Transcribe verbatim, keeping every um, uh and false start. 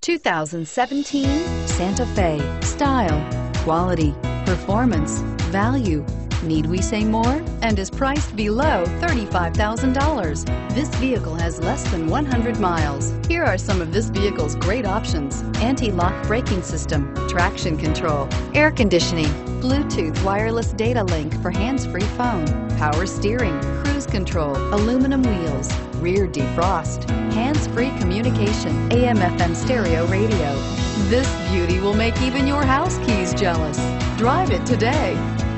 two thousand seventeen Santa Fe. Style, quality, performance, value. Need we say more? And is priced below thirty-five thousand dollars. This vehicle has less than one hundred miles. Here are some of this vehicle's great options: anti-lock braking system, traction control, air conditioning, Bluetooth wireless data link for hands-free phone, power steering, cruise control, aluminum wheels, rear defrost, hands-free communication, A M F M stereo radio. This beauty will make even your house keys jealous. Drive it today.